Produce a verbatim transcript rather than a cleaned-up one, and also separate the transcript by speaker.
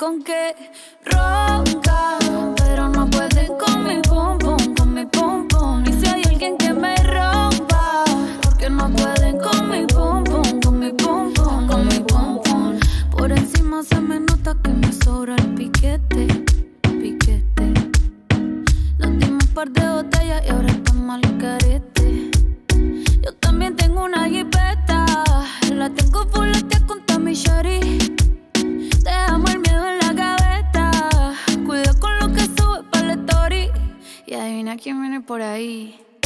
Speaker 1: con que ronca, pero no pueden con mi pum pum, con mi pum pum. Y si hay alguien que me rompa, porque no pueden con mi pum pum, con mi pum pum, con mi pum pum. Por encima se me nota que me sobra el piquete, piquete. Nos dimos un par de botellas y ahora estamos al carete. Yo también tengo una jipeta, la tengo fuletea con Tommy Shari. Dejamos el miedo en la gaveta, cuida con lo que sube para la story. Y adivina quién viene por ahí.